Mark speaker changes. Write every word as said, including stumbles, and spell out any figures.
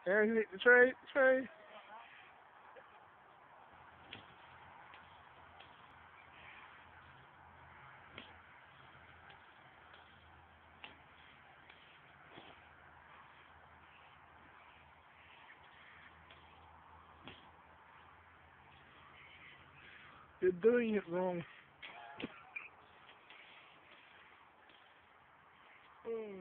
Speaker 1: And he hit the trade, trade. You're doing it wrong. Mm.